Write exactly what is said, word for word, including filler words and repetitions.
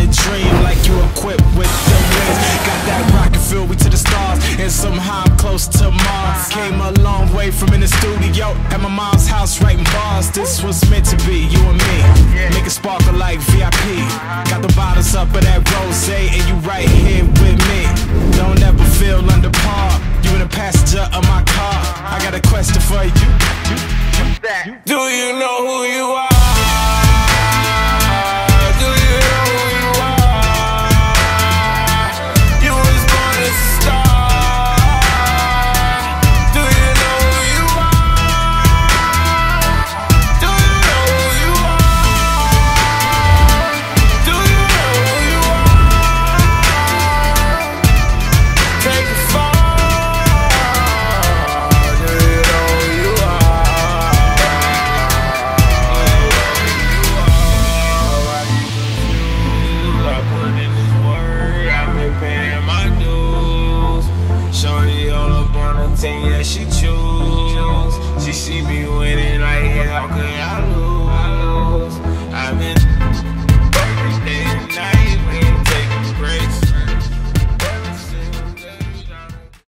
dream like you equipped with the wings. Got that rocket fuel, we to the stars, and somehow I'm close to Mars. Came a long way from in the studio at my mom's house writing bars. This was meant to be, you and me. Make it sparkle like V I P. Got the bottles up of that rosé, and you right here with me. Don't ever feel under par. You in the passenger of my car. I got a question for you. Do you know who you are?